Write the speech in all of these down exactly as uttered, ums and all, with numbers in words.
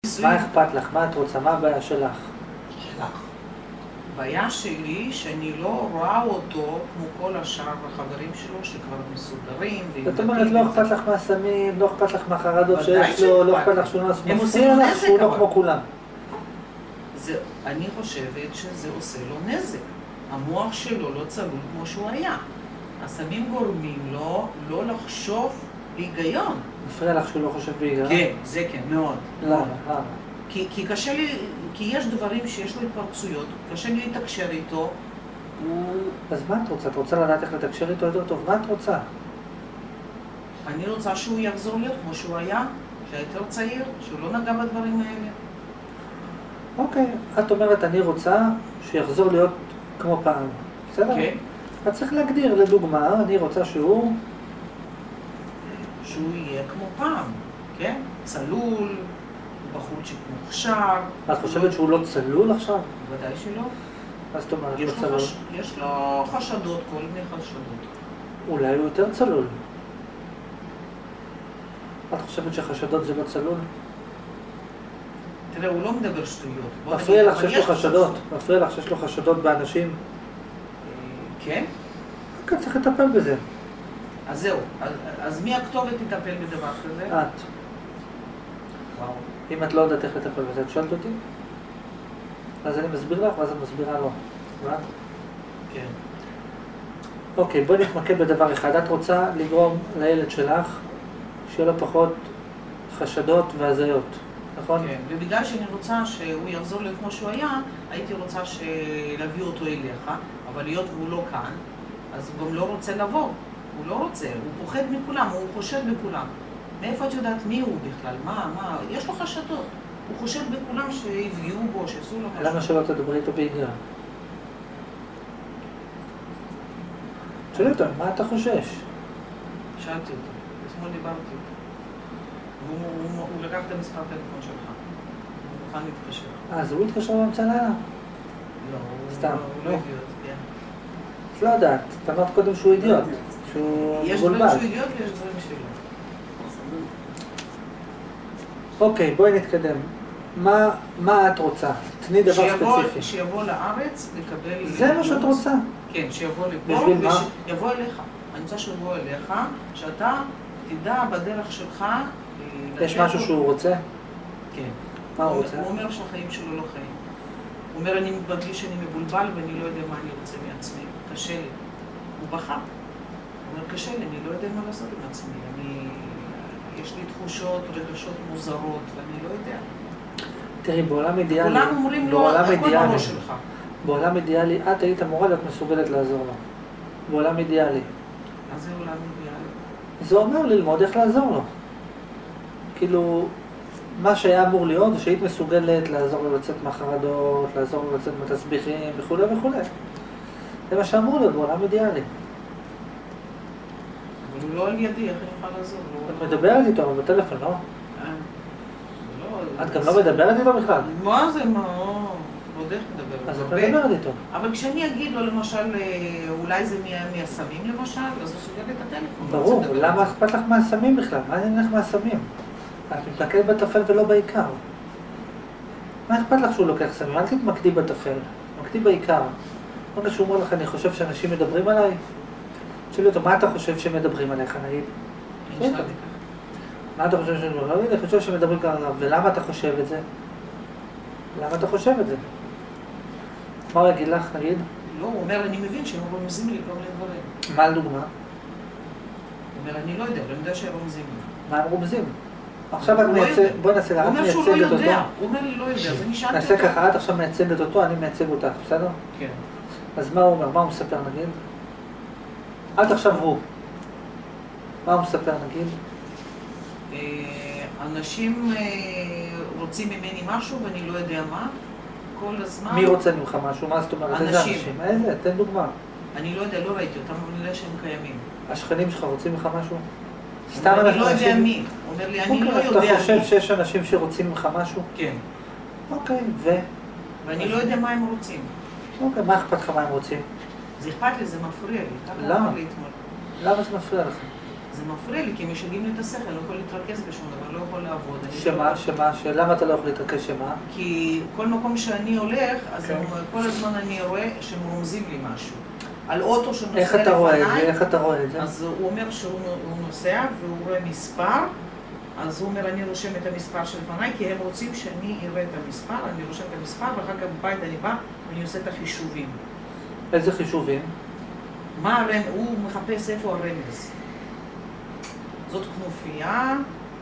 מה אכפת לך? מה את רוצה? מה הבעיה שלך? שלך. הבעיה שלי שאני לא רואה אותו כמו כל השאר החברים שלו שכבר מסודרים. זאת אומרת, לא אכפת לך מהסמים, לא אכפת לך מהחרדות שיש לו, לא אכפת לך שהוא לא מפריע לך, שהוא לא כמו כולם. אני חושבת שזה עושה לו נזק. המוח שלו לא צלול כמו שהוא היה. הסמים גורמים לו לא לחשוב בהיגיון. מפריע לך שהוא לא חושב בהיגיון? כן, זה כן, מאוד. למה? למה? כי, כי קשה לי, כי יש דברים שיש לו התפרצויות, קשה לי לתקשר איתו. אז מה את רוצה? את רוצה לדעת איך לתקשר איתו יותר טוב? מה את רוצה? אני רוצה שהוא יחזור להיות כמו שהוא היה, שהיה יותר צעיר, שהוא לא נגע בדברים האלה. אוקיי, את אומרת אני רוצה שיחזור להיות כמו פעם, בסדר? כן. את צריך להגדיר, לדוגמה, אני רוצה שהוא... שהוא יהיה כמו פעם, כן? צלול, בחורצ'יק מוכשר. את חושבת שהוא לא צלול עכשיו? בוודאי שלא. מה זאת אומרת לא צלול? יש לו חשדות, כל מיני חשדות. אולי הוא יותר צלול. את חושבת שחשדות זה לא צלול? תראה, הוא לא מדבר שטויות. מפריע לך שיש לו חשדות? מפריע לך שיש לו חשדות באנשים? כן? רק צריך לטפל בזה. אז זהו, אז מי הכתובת תטפל בדבר כזה? את. וואו. אם את לא יודעת איך לטפל בזה, את שואלת אותי? אז אני מסביר לך, ואז אני מסבירה לו. מה? כן. אוקיי, בואי נתמקד בדבר אחד. את רוצה לגרום לילד שלך שיהיה לו פחות חשדות והזיות, נכון? כן, ובגלל שאני רוצה שהוא יחזור להיות כמו שהוא היה, הייתי רוצה להביא אותו אליך, אבל להיות והוא לא כאן, אז הוא גם לא רוצה לבוא. הוא לא רוצה, הוא פוחד מכולם, הוא חושד בכולם. מאיפה את יודעת מי הוא בכלל? מה, מה? יש לו חשדות. הוא חושד בכולם שהביאו בו, שעשו לו חשדות. למה שלא תדברי איתו בהיגיון? תשאלי אותו, מה אתה חושש? שאלתי אותו, אתמול דיברתי אותו. הוא לקח את המספר טלפון שלך. הוא מוכן להתקשר. אז הוא התקשר באמצע לילה? לא, סתם. הוא לא אידיוט, כן. את לא יודעת, את אמרת קודם שהוא אידיוט. יש דברים שהוא אידיוט ויש דברים שלא. אוקיי, בואי נתקדם. מה, מה את רוצה? תני דבר ספציפי. שיבוא לארץ, לקבל... זה מה שאת רוצה? כן, שיבוא לפה. בשביל מה? שיבוא אליך. אני רוצה שיבוא אליך, שאתה תדע בדרך שלך... יש משהו שהוא רוצה? כן. מה הוא רוצה? הוא אומר שהחיים שלו לא חיים. הוא אומר, אני מרגיש שאני מבולבל ואני לא יודע מה אני רוצה מעצמי. קשה לי. הוא בכה. הוא אומר, קשה לי, אני לא יודע מה לעשות עם עצמי. אני... יש לי תחושות, רגשות מוזרות, ואני לא יודע. תראי, בעולם אידיאלי... כולם אומרים לו, הכל בראש שלך. בעולם אידיאלי, את היית אמורה להיות מסוגלת לעזור לו. בעולם אידיאלי. מה זה עולם אידיאלי? זה אומר ללמוד איך לעזור לו. כאילו, מה שהיה אמור להיות זה שהיית מסוגלת לעזור לו לצאת מהחרדות, לעזור לו לצאת מהתסביכים וכו' וכו'. זה מה שאמור להיות בעולם אידיאלי. אבל הוא לא על ידי, איך אני יכולה לעזור? את מדברת איתו, אבל בטלפון, לא? את גם לא מדברת איתו בכלל? מה זה, מה? עוד איך מדברת? אז את מדברת איתו. אבל כשאני אגיד לו, למשל, אולי זה מהסמים למשל, אז הוא סוגל את הטלפון. ברור, למה אכפת לך מהסמים בכלל? מה אין לך מהסמים? את מתמקדת בטפל ולא בעיקר. מה אכפת לך שהוא לוקח סמים? אל תתמקדי בטפל, תתמקדי בעיקר. עוד שהוא אומר לך, אני חושב שאנשים מדברים עליי? תשאלי אותו, מה אתה חושב שמדברים עליך, נגיד? מה אתה חושב שמדברים עליי? אני חושב שמדברים כאן עליו, ולמה אתה חושב את זה? למה אתה חושב את זה? מה הוא יגיד לך, נגיד? לא, הוא אומר, אני מבין שהם רומזים לי כל מיני דברים. מה לדוגמה? הוא אומר, אני לא יודע, אבל אני יודע שהם רומזים לי. מה הם רומזים? עכשיו את מייצגת, בואי נעשה, את מייצגת אותו. הוא אומר שהוא לא יודע, הוא אומר לי לא יודע, אז אני שאלתי אותו. נעשה ככה, את עכשיו מייצגת אותו, אני מייצג אותך, בסדר? כן. אז מה הוא אומר? מה הוא מספר נגיד? את עכשיו הוא. מה הוא מספר נגיד? אנשים רוצים ממני משהו ואני לא יודע מה, כל הזמן... מי רוצה ממך משהו? מה זאת אומרת? איזה אנשים? איזה? תן דוגמה. אני לא יודע, לא ראיתי אותם, אבל אני יודע שהם קיימים. השכנים שלך רוצים ממך משהו? סתם אני לא יודע מי. הוא אומר לי, אני לא יודע מי. אתה חושב שיש אנשים שרוצים ממך משהו? כן. אוקיי, ו? ואני לא יודע מה הם רוצים. אוקיי, מה אכפת לך מה הם רוצים? זה אכפת לי, זה מפריע לי. למה? למה זה מפריע לך? זה מפריע לי, כי הם משגעים לי את השכל, אני לא יכול להתרכז בשום דבר, לא יכול לעבוד. שמה, שמה, למה אתה לא יכול להתרכז שמה? כי כל מקום שאני הולך, אז כל הזמן אני רואה שהם רומזים לי משהו. על אוטו שנוסע לפניי. איך אתה רואה את זה? איך אתה רואה את זה? אז הוא אומר שהוא נוסע והוא רואה מספר, אז הוא אומר, אני רושם את המספר שלפניי, כי הם רוצים שאני אראה את המספר, אני רושם את המספר, ואחר כך בבית אני בא ואני עושה את החישובים. איזה חישובים? מה הרמז? הוא מחפש איפה הרמז. זאת כנופיה.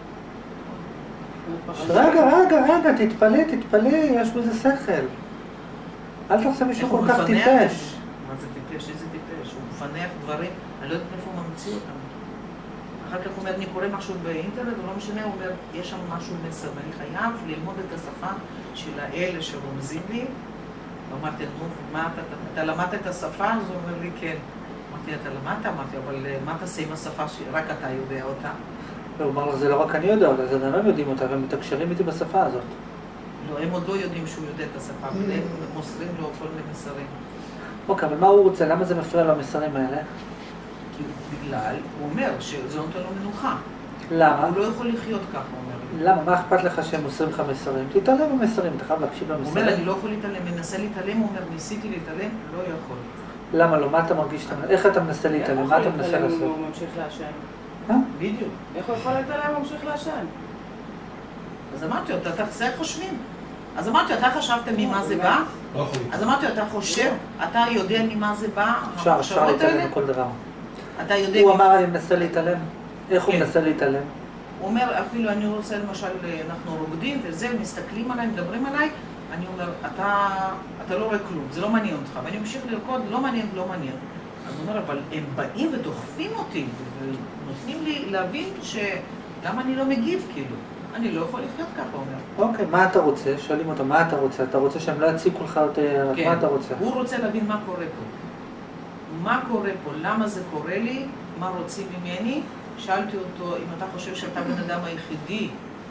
רגע, רגע, רגע, תתפלא, תתפלא, יש בזה שכל. אל תחשב מישהו כל כך טיפש. מה זה טיפש? איזה טיפש? הוא מפנח דברים, אני לא יודעת איפה הוא ממציא אותם. אחר כך הוא אומר, אני קורא משהו באינטרנט, הוא לא משנה, הוא אומר, יש שם משהו מסר, ואני חייב ללמוד את השפה של האלה שרומזים לי. ואמרתי, נו, מה אתה, אתה למדת את השפה? אז הוא אומר לי, כן. אמרתי, אתה למדת? אמרתי, אבל מה תעשה עם השפה שרק אתה יודע אותה? הוא אמר לך, זה לא רק אני יודע אותה, זה גם הם יודעים אותה, והם מתקשרים איתי בשפה הזאת. לא, הם עוד לא יודעים שהוא יודע את השפה, אבל הם מוסרים לו כל מיני מסרים. אוקיי, אבל מה הוא רוצה? למה זה מפריע לו המסרים האלה? כי בגלל, הוא אומר שזה נותן לו מנוחה. למה? הוא לא יכול לחיות ככה, הוא אומר. למה? מה אכפת לך שהם מוסרים לך מסרים? תתעלם במסרים, אתה חייב להקשיב למסרים. הוא אומר, אני לא יכול להתעלם, מנסה להתעלם, הוא אומר, ניסיתי להתעלם, לא יכול. למה לא? מה אתה מרגיש? איך אתה מנסה להתעלם? מה אתה מנסה לעשות? הוא ממשיך לעשן. אה? בדיוק. איך הוא יכול להתעלם? הוא ממשיך לעשן. אז אמרתי, אתה תעשה חושבים. אז אמרתי, אתה חשבת ממה זה בא? אז אמרתי, אתה חושב, אתה יודע ממה זה בא? אפשר, אפשר להתעלם מכל דבר. אתה יודע... הוא אמר, אני מנסה להתעלם. איך הוא מנסה להתעלם? הוא אומר, אפילו אני רוצה, למשל, אנחנו רוקדים וזה, מסתכלים עליי, מדברים עליי, אני אומר, אתה, אתה לא רואה כלום, זה לא מעניין אותך. ואני ממשיך לרקוד, לא מעניין, לא מעניין. אז הוא אומר, אבל הם באים ודוחפים אותי, ונותנים לי להבין שלמה אני לא מגיב, כאילו. אני לא יכול לחיות ככה, הוא אומר. אוקיי, מה אתה רוצה? שואלים אותו, מה אתה רוצה? אתה רוצה שהם לא יציקו לך יותר? כן. מה אתה רוצה? הוא רוצה להבין מה קורה פה. מה קורה פה? למה זה קורה לי? מה רוצים ממני? שאלתי אותו, אם אתה חושב שאתה בן אדם היחידי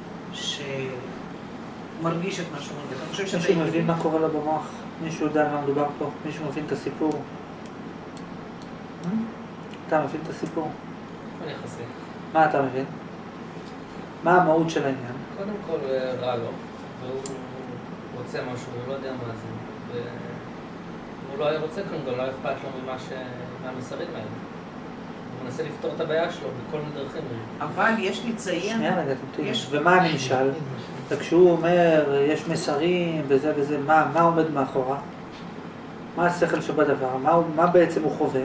שמרגיש את מה שהוא מרגיש, אתה חושב שאתה מישהו היחידי? מבין מה קורה לו במוח? מישהו יודע מה מדובר פה? מישהו מבין את הסיפור? אתה מבין את הסיפור? אני יחסי. מה אתה מבין? מה המהות של העניין? קודם כל רע לו, והוא רוצה משהו, הוא לא יודע מה זה. והוא לא היה רוצה כלום, גם לא אכפת לו ממה ש... מהמסרים האלה. הוא מנסה לפתור את הבעיה שלו בכל מיני דרכים. אבל יש לציין... שנייה רגע, תמתין. ומה אני נשאל? וכשהוא אומר, יש מסרים וזה וזה, מה, מה עומד מאחורה? מה השכל שבדבר? מה, מה בעצם הוא חווה? הוא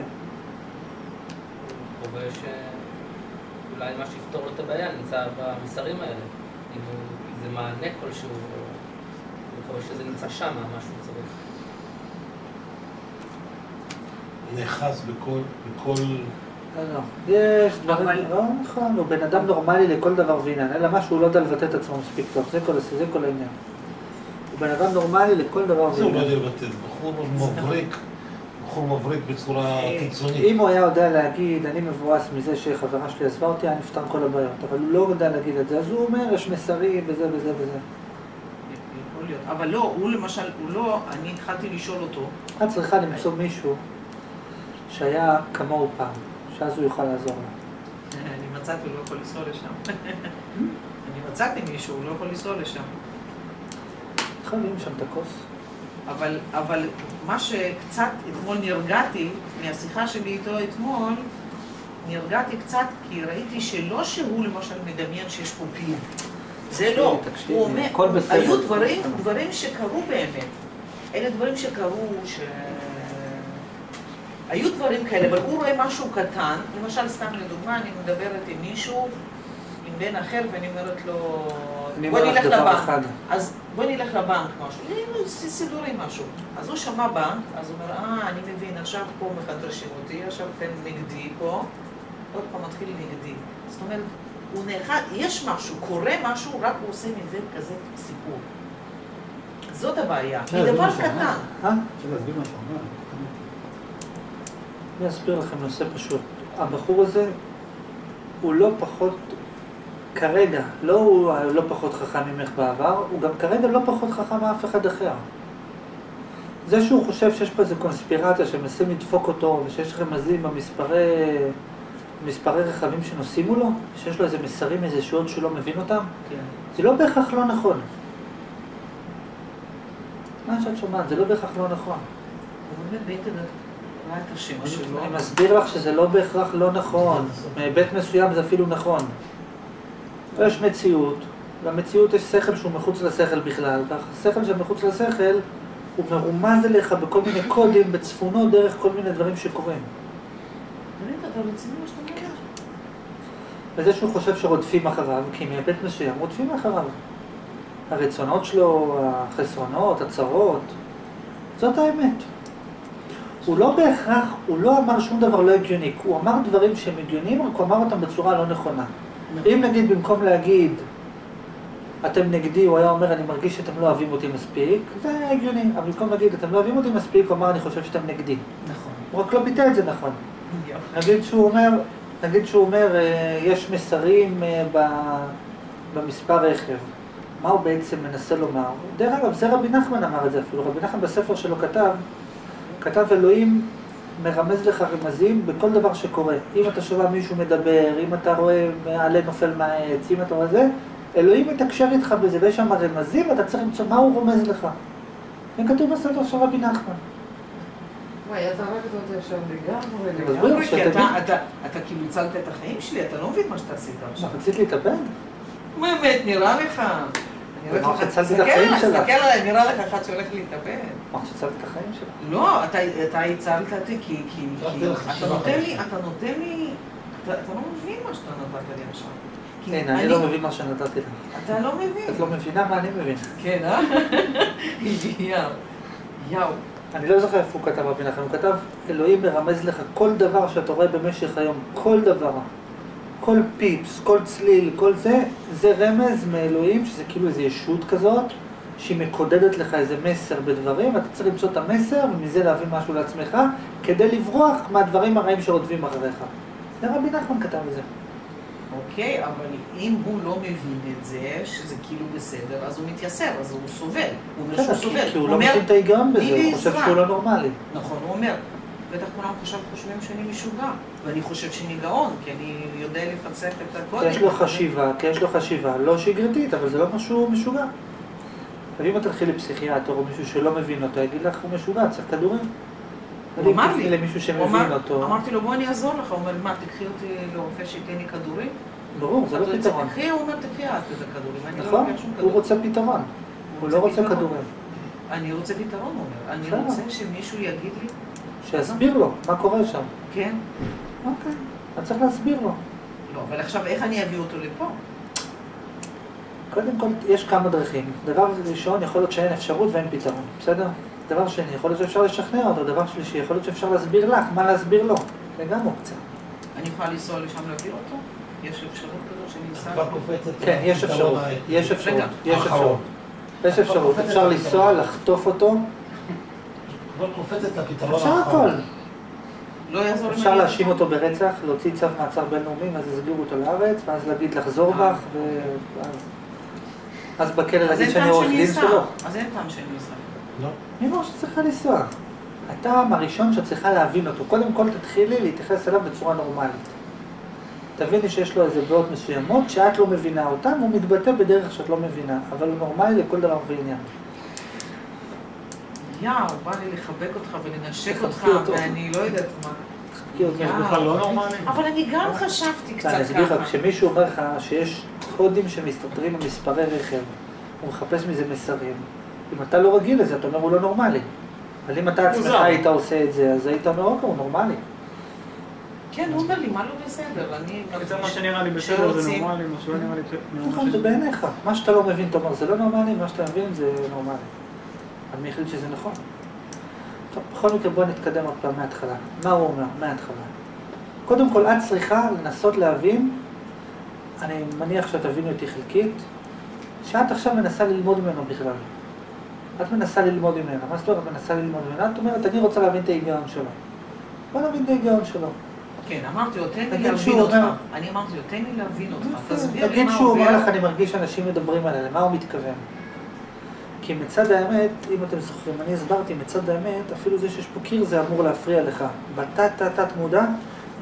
חווה שאולי מה שיפתור לו את הבעיה נמצא במסרים האלה. אם זה מענה כלשהו, הוא חווה שזה נמצא שם, מה שהוא צריך. נאחז בכל, בכל... לא, לא. יש דברים, לא נכון, הוא בן אדם נורמלי לכל דבר ועניין, אלא מה שהוא לא יודע לבטא את עצמו מספיק טוב, זה כל, זה כל העניין. הוא בן אדם נורמלי לכל דבר ועניין. זה הוא לא יודע לבטא, בחור מבריק, בחור מבריק בצורה קיצונית. אם הוא היה יודע להגיד, אני מבואס מזה שחברה שלי עזבה אותי, אני נפתר כל הבעיות, אבל הוא לא יודע להגיד את זה, אז הוא אומר, יש מסרים וזה וזה וזה. אבל לא, הוא למשל, הוא לא, אני התחלתי לשאול אותו. את צריכה למצוא מישהו שהיה כמוהו פעם, שאז הוא יוכל לעזור לה. אני מצאתי, הוא לא יכול לנסוע לשם. אני מצאתי מישהו, הוא לא יכול לנסוע לשם. חייבים שם את הכוס. אבל, אבל מה שקצת אתמול נרגעתי, מהשיחה שלי איתו אתמול, נרגעתי קצת כי ראיתי שלא שהוא למשל מדמיין שיש פה פיל. זה לא. הוא אומר, היו דברים, דברים שקרו באמת. אלה דברים שקרו, ש... היו דברים כאלה, אבל הוא רואה משהו קטן, למשל סתם לדוגמה, אני מדברת עם מישהו, עם בן אחר, ואני אומרת לו, בוא נלך לבנק. אז בוא נלך לבנק משהו, סידורים משהו. אז הוא שמע בנק, אז הוא אומר, אה, אני מבין, עכשיו פה מחדשים אותי, עכשיו אתם נגדי פה, עוד פעם מתחיל נגדי. זאת אומרת, הוא נאחד, יש משהו, קורה משהו, רק הוא עושה מזה כזה סיפור. זאת הבעיה, היא דבר קטן. אה? אפשר להסביר משהו, מה? אני אסביר לכם נושא פשוט. הבחור הזה הוא לא פחות, כרגע, לא הוא לא פחות חכם ממך בעבר, הוא גם כרגע לא פחות חכם מאף אחד אחר. זה שהוא חושב שיש פה איזו קונספירציה שמנסים לדפוק אותו, ושיש רמזים במספרי מספרי רכבים שנוסעים מולו, שיש לו איזה מסרים, איזה שעות שהוא לא מבין אותם, כן. זה לא בהכרח לא נכון. מה שאת שומעת, זה לא בהכרח לא נכון. הוא באמת באינטרנט ראה את השם שלו. אני מסביר לך שזה לא בהכרח לא נכון. מהיבט מסוים זה אפילו נכון. יש מציאות, במציאות יש שכל שהוא מחוץ לשכל בכלל, והשכל שמחוץ לשכל הוא מרומז אליך בכל מיני קודים, בצפונות, דרך כל מיני דברים שקורים. באמת, אתה רציני מה שאתה אומר? וזה שהוא חושב שרודפים אחריו, כי מהיבט מסוים רודפים אחריו. הרצונות שלו, החסרונות, הצרות, זאת האמת. הוא לא בהכרח, הוא לא אמר שום דבר לא הגיוני, הוא אמר דברים שהם הגיוניים, רק הוא אמר אותם בצורה לא נכונה. אם נגיד במקום להגיד, אתם נגדי, הוא היה אומר, אני מרגיש שאתם לא אוהבים אותי מספיק, זה היה הגיוני. אבל במקום להגיד, אתם לא אוהבים אותי מספיק, הוא אמר, אני חושב שאתם נגדי. נכון. הוא רק לא ביטא את זה נכון. נגיד שהוא אומר, נגיד שהוא אומר, יש מסרים במספר רכב. מה הוא בעצם מנסה לומר? דרך אגב, זה רבי נחמן אמר את זה אפילו. רבי נחמן בספר שלו כתב, כתב אלוהים מרמז לך רמזים בכל דבר שקורה. אם אתה שומע מישהו מדבר, אם אתה רואה עלה נופל מהעץ, אם אתה רואה זה, אלוהים מתקשר איתך בזה, ויש שם רמזים, אתה צריך למצוא מה הוא רומז לך. זה כתוב בספר של רבי נחמן. וואי, אתה רק אותי עכשיו לגמרי, אני מסביר לגמרי. לך כי שאתה... אתה- אתה- אתה כאילו הצלת את החיים שלי, אתה לא מבין מה שאתה עשית עכשיו. מה, רצית להתאבד? באמת, נראה לך. אני אמרת הולכת לך- שהצלתי את תסתכל החיים עליי, שלך. תסתכל עליי, נראה לך אחד שהולך להתאבד. אמרת שהצלת את החיים שלה. לא, אתה אתה הצלת אותי כי כי- נתתי כי לך אתה שבע נותן חיים. לי, אתה נותן לי, אתה אתה לא מבין מה שאתה נתת לי עכשיו. כי הנה, אני לא מבין מה שנתתי לך. אתה לא מבין. את לא מבינה מה אני מבין. כן, אה? יאו. יאו. אני לא זוכר איפה הוא כתב רבי נחמן, הוא כתב, אלוהים מרמז לך כל דבר שאתה רואה במשך היום, כל דבר, כל פיפס, כל צליל, כל זה, זה רמז מאלוהים, שזה כאילו איזו ישות כזאת, שהיא מקודדת לך איזה מסר בדברים, אתה צריך למצוא את המסר ומזה להבין משהו לעצמך, כדי לברוח מהדברים הרעים שרודפים אחריך. זה רבי נחמן כתב את זה. אוקיי, אבל אם הוא לא מבין את זה, שזה כאילו בסדר, אז הוא מתייסר, אז הוא סובל. הוא אומר שהוא סובל. כי הוא הוא לא אומר, מבין את ההיגיון בזה, "תני לי הוא חושב עזרה." שהוא לא נורמלי. נכון, הוא אומר, בטח כולם עכשיו חושבים שאני משוגע, ואני חושב שאני גאון, כי אני יודע לפצח את כי הקודם. יש לו חשיבה, כי יש לו חשיבה לא שגרתית, אבל זה לא משהו משוגע. אבל אם את תלכי לפסיכיאטר או מישהו שלא מבין אותו, יגיד לך הוא משוגע, צריך כדורים. אבל הוא אם אמר תפני לי, למישהו הוא שמבין אמר- אותו, אמרתי לו, בוא אני אעזור לך, הוא אומר, מה, תקחי אותי לרופא שייתן לי כדורים? ברור, זה לא אתה פתרון. תקחי, הוא אומר, תקחי את את הכדורים, אני לא נכון? לוקח שום הוא כדור. רוצה פתרון. הוא לא רוצה פתרון. כדורים. אני רוצה פתרון, הוא אומר. אני בסדר. רוצה שמישהו יגיד לי, שיסביר לו מה קורה שם. כן, אוקיי, אתה צריך להסביר לו. לא, אבל עכשיו איך אני אביא אותו לפה? קודם כל, יש כמה דרכים. דבר ראשון, יכול להיות שאין אפשרות ואין פתרון, בסדר? דבר שני, יכול להיות שאפשר לשכנע אותו. דבר שלישי, יכול להיות שאפשר להסביר לך מה להסביר לו. זה גם אופציה. אני יכולה לנסוע לשם להביא אותו? יש אפשרות כזו שאני אסע? כבר קופצת. כן, יש אפשרות. יש אפשרות. רגע, יש אפשרות. יש אפשרות. אפשר לנסוע, לחטוף אותו. כבר קופצת לפתרון אפשר הכל. לא יעזור לי. אפשר להאשים אותו ברצח, להוציא צו מעצר בינלאומי, אז יסבירו אותו לארץ, ואז להגיד לחזור בך, ואז אז בכלא אז להגיד אין שאני טעם עורך שאני דין אסע. שלו. אז אין טעם שאני אסע. לא. מי אמר שצריכה לנסוע? הטעם הראשון שאת צריכה להבין אותו, קודם כל תתחילי להתייחס אליו בצורה נורמלית. תביני שיש לו איזה בעיות מסוימות שאת לא מבינה אותן, הוא מתבטא בדרך שאת לא מבינה, אבל הוא נורמלי לכל דבר ועניין. יאו, בא לי לחבק אותך ולנשק תחבקי אותך, אותו. ואני לא יודעת מה. כי עוד יאו. בכלל לא נורמלי. אבל אני גם חשבתי קצת אני אסביר לך, ככה. כשמישהו אומר לך שיש קודים שמסתתרים במספרי רכב, הוא מחפש מזה מסרים. אם אתה לא רגיל לזה, אתה אומר הוא לא נורמלי. אבל אם אתה עצמך מוזר. היית עושה את זה, אז היית אומר, אוקיי, הוא נורמלי. כן, הוא אומר לי, מה לא בסדר? אני... זה מה שנראה לי בסדר, זה שרוצים- נורמלי, מה שלא נראה לי נכון, זה נורמלי. בעיניך. מה שאתה לא מבין, אתה אומר, זה לא נורמלי, מה שאתה מבין זה נורמלי. אבל מי החליט שזה נכון? טוב, בכל מקרה בואו נתקדם עוד פעם מההתחלה. מה הוא אומר? מההתחלה. קודם כל, את צריכה לנסות להבין, אני מניח שתבינו אותי חלקית, שאת עכשיו מנסה ללמוד ממנו בכלל. את מנסה ללמוד ממנו. מה זאת אומרת מנסה ללמוד ממנו? את אומרת, אני רוצה להבין את ההיגיון שלו. בוא נבין את ההיגיון שלו. כן, אמרתי לו, תן לי נגיד להבין שהוא אותך. אומר- אני אמרתי לו, תן לי להבין אותך. תסביר לי נגיד מה שהוא אומר עובר. לך, אני מרגיש שאנשים מדברים עליי, למה הוא מתכוון? כי מצד האמת, אם אתם זוכרים, אני הסברתי, מצד האמת, אפילו זה שיש פה קיר זה אמור להפריע לך. בתת תת תת מודע,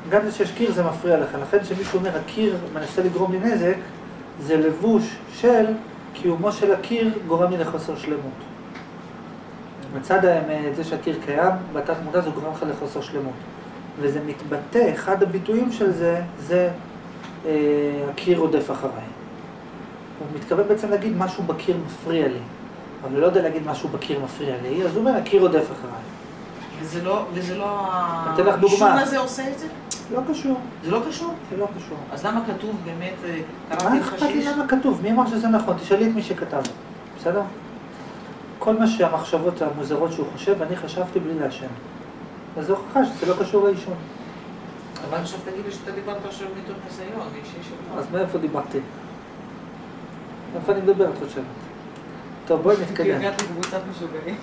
גם זה שיש קיר זה מפריע לך, לכן שמישהו אומר הקיר מנסה לגרום לי נזק, זה לבוש של קיומו של הקיר גורם לי לחוסר שלמות. מצד האמת, זה שהקיר קיים, בתת מודע זה גורם לך לחוסר שלמות. וזה מתבטא, אחד הביטויים של זה, זה אה, הקיר רודף אחריי. הוא מתכוון בעצם להגיד משהו בקיר מפריע לי, אבל לא יודע להגיד משהו בקיר מפריע לי, אז הוא אומר, הקיר רודף אחריי. וזה לא, וזה לא... אתן לך דוגמה. העישון הזה עושה את זה? לא קשור. זה לא קשור? זה לא קשור. אז למה כתוב באמת, מה קראתי אכפת לי חשיש? למה כתוב? מי אמר שזה נכון? תשאלי את מי שכתב. בסדר? כל מה שהמחשבות המוזרות שהוא חושב, אני חשבתי בלי לעשן. אז זו הוכחה שזה לא קשור לעישון. אבל עכשיו תגיד לי שאתה דיברת עכשיו מתוך ניסיון, אישי שלך. אז מאיפה דיברתי? איפה אני מדבר, את חושבת? טוב, בואי נתקדם. הגעתי בקבוצת משוגעים.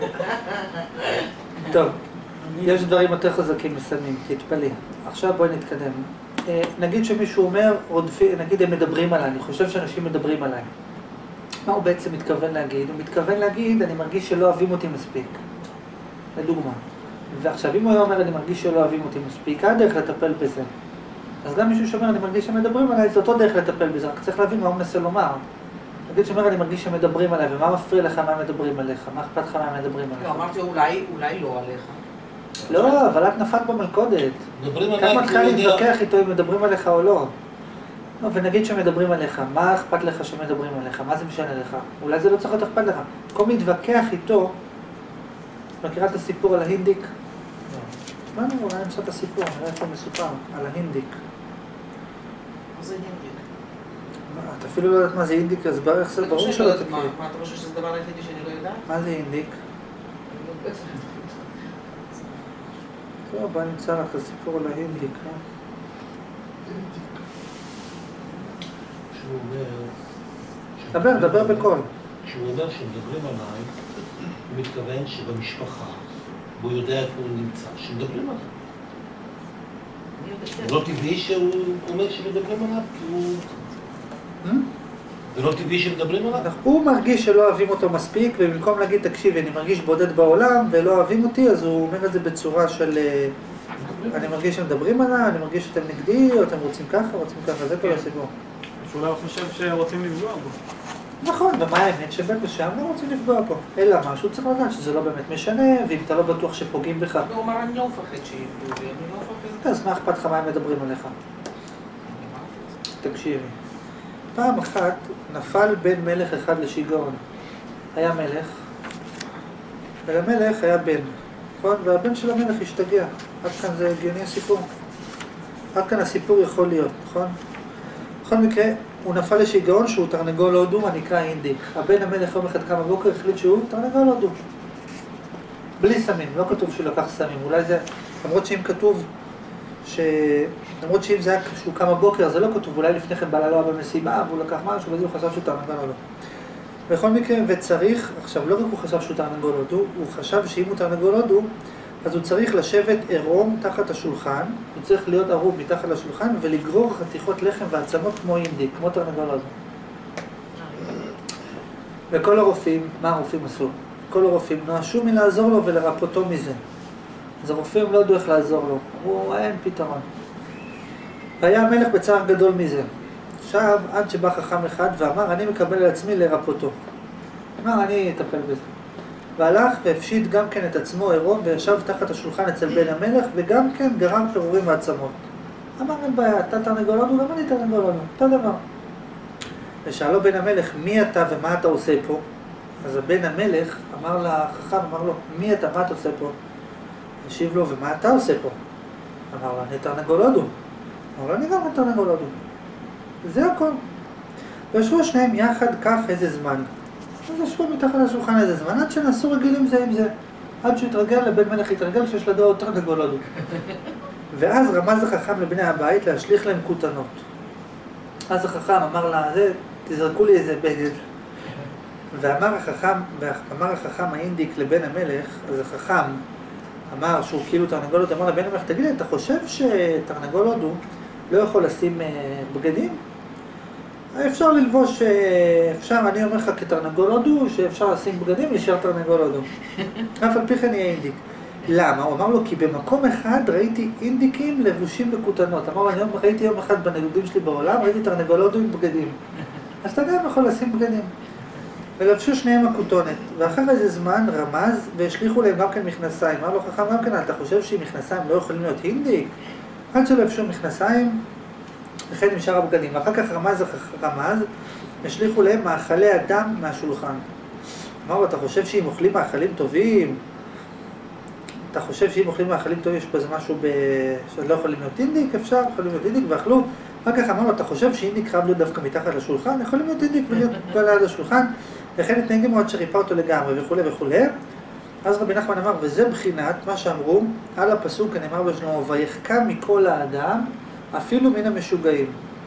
טוב, יש דברים יותר חזקים מסיימים, תתפלאי. עכשיו בואי נתקדם. אה, נגיד שמישהו אומר, רודפי, נגיד הם מדברים עליי, אני חושב שאנשים מדברים עליי. מה הוא בעצם מתכוון להגיד? הוא מתכוון להגיד, אני מרגיש שלא אוהבים אותי מספיק. לדוגמה. ועכשיו, אם הוא אומר, אני מרגיש שלא אוהבים אותי מספיק, היה דרך לטפל בזה. אז גם מישהו שאומר, אני מרגיש שמדברים עליי, זה אותו דרך לטפל בזה, רק צריך להבין מה הוא מנסה לומר. נגיד שאומר, אני מרגיש שמדברים עליי, ומה מפריע לך מה מדברים עליך? מה אכפת לך מה מדברים עליך? לא, אמרתי אולי, אולי לא עליך. לא, אבל את נפלת במלכודת. מדברים כאן עליי, מתחילה כאילו יודע- להתווכח איתו אם מדברים עליך או לא. לא, ונגיד שמדברים עליך, מה אכפת לך שמדברים עליך? מה זה משנה לך? אולי זה לא צריך להיות אכפת לך. במקום להתווכח איתו, מכירה את הסיפור על ההינדיק? לא, לא, אולי נמצא את הסיפור, נראה איפה מסופר, על ההינדיק. מה זה הינדיק? מה, את אפילו לא יודעת מה זה הינדיק, אז איך זה ברור שלא שלא יודעת תקריא. מה, מה אתה חושב שזה הדבר היחידי שאני לא יודעת? מה זה הינדיק? טוב, בוא נמצא לך את הסיפור על ההינדיק, אה? שהוא אומר... דבר, דבר בקול. כשהוא אומר שמדברים עליי, הוא מתכוון שבמשפחה, והוא יודע איפה הוא נמצא, שמדברים עליו. אני יודעת. זה לא טבעי שהוא אומר שמדברים עליו, כי הוא... זה לא טבעי שמדברים עליו? הוא מרגיש שלא אוהבים אותו מספיק, ובמקום להגיד, תקשיבי, אני מרגיש בודד בעולם ולא אוהבים אותי, אז הוא אומר את זה בצורה של... אני מרגיש שמדברים עליי, אני מרגיש שאתם נגדי, או אתם רוצים ככה, רוצים ככה, זה כל הסיפור. שאולי הוא חושב שרוצים לפגוע בו. נכון, ומה האמת שבית מסוים לא רוצים לפגוע פה. אלא מה, שהוא צריך לדעת שזה לא באמת משנה, ואם אתה לא בטוח שפוגעים בך, הוא אמר, אני לא מפחד שיפגעו בי, אני לא מפחד. אז מה אכפת לך מה הם מדברים עליך? תקשיבי. פעם אחת נפל בן מלך אחד לשיגעון. היה מלך, ולמלך היה בן, נכון? והבן של המלך השתגע. עד כאן זה הגיוני הסיפור. עד כאן הסיפור יכול להיות, נכון? בכל מקרה, הוא נפל לשיגעון שהוא תרנגול הודו, הנקרא אינדיק. הבן המלך יום אחד קם בבוקר החליט שהוא תרנגול הודו. בלי סמים, לא כתוב שהוא לקח סמים. אולי זה, למרות שאם כתוב, ש... למרות שאם זה היה כשהוא קם בבוקר, זה לא כתוב, אולי לפני כן בעלה לא היה במסיבה, והוא לקח משהו, וזה הוא חשב שהוא תרנגול הודו. בכל מקרה, וצריך, עכשיו לא רק הוא חשב שהוא תרנגול הודו, הוא חשב שאם הוא תרנגול הודו, אז הוא צריך לשבת עירום תחת השולחן, הוא צריך להיות ערום מתחת לשולחן ולגרור חתיכות לחם ועצמות כמו אינדיק, כמו תרנגול הודו. וכל הרופאים, מה הרופאים עשו? כל הרופאים נואשו מלעזור לו ולרפאותו מזה. אז הרופאים לא ידעו איך לעזור לו, אמרו, אין פתרון. והיה המלך בצער גדול מזה. עכשיו, עד שבא חכם אחד ואמר, אני מקבל על עצמי לרפאותו. אמר, אני אטפל בזה. והלך והפשיט גם כן את עצמו עירום וישב תחת השולחן אצל בן המלך וגם כן גרם פירורים ועצמות. אמר, אין בעיה, אתה תרנגול הודו, גם אני תרנגול הודו, אותו דבר. ושאלו בן המלך, מי אתה ומה אתה עושה פה? אז הבן המלך אמר לחכם, אמר לו, מי אתה, מה אתה עושה פה? השיב לו, ומה אתה עושה פה? אמר לו, אני תרנגול הודו. אמר לו, אני גם תרנגול הודו. זה הכל. וישבו שניהם יחד כך איזה זמן. אז ישבו מתחת לשולחן איזה זמן, עד שנעשו רגילים זה עם זה. עד שהתרגל, לבן מלך התרגל שיש לדעו עוד תרנגול הודו. ואז רמז החכם לבני הבית להשליך להם כותנות. אז החכם אמר לה, זה, תזרקו לי איזה בגד. ואמר החכם, ואמר החכם האינדיק לבן המלך, אז החכם אמר שהוא כאילו תרנגול הודו, אמר לבן המלך, תגיד לי, אתה חושב שתרנגול הודו לא יכול לשים בגדים? אפשר ללבוש, אפשר, אני אומר לך כתרנגול הודו, שאפשר לשים בגדים, להישאר תרנגול הודו. אף על פי כן יהיה אינדיק. למה? הוא אמר לו, כי במקום אחד ראיתי אינדיקים לבושים בכותנות. אמר לו, אני ראיתי יום אחד בנדודים שלי בעולם, ראיתי תרנגולות עם בגדים. אז אתה יודע, יכול לשים בגדים. ולבשו שניהם הכותונת, ואחר איזה זמן רמז והשליחו להם גם כן מכנסיים. אמר לו חכם גם כן, אתה חושב שעם מכנסיים לא יכולים להיות אינדיק? עד שלבשו מכנסיים, וכן עם שאר הבגדים. ואחר כך רמז רמז, השליחו להם מאכלי אדם מהשולחן. אמר לו, אתה חושב שאם אוכלים מאכלים טובים, אתה חושב שאם אוכלים מאכלים טובים יש פה איזה משהו ב... שלא יכולים להיות אינדיק? אפשר, יכולים להיות אינדיק ואכלו. אחר כך אמר לו, אתה חושב שאינדיק חייב להיות דווקא מתחת לשולחן? יכולים להיות אינדיק ולהיות ליד השולחן, וכן התנהגים מאוד שריפה אותו לגמרי וכו' וכו'. אז רבי נחמן אמר, וזה בחינת מה שאמרו, על הפסוק הנאמר בשלמה, ויחכם מכל האדם, אפילו מן המשוגעים.